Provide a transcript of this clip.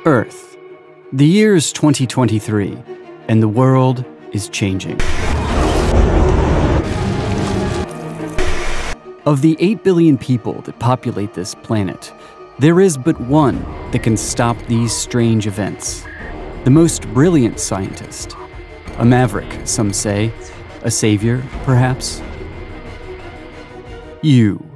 Earth. The year's 2023, and the world is changing. Of the 8 billion people that populate this planet, there is but one that can stop these strange events. The most brilliant scientist. A maverick, some say. A savior, perhaps? You.